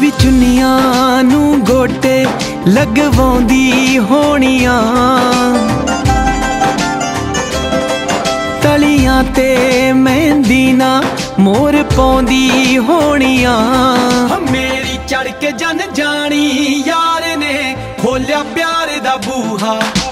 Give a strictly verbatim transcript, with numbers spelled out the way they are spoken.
मेरी चुन्नियां नू गोटे लगवाउंदी होनियां, तलियां ते मेहंदी ना मोर पाउंदी होनियां। मेरी चढ़ के जन जानी यार ने खोलिया प्यार दा बूहा।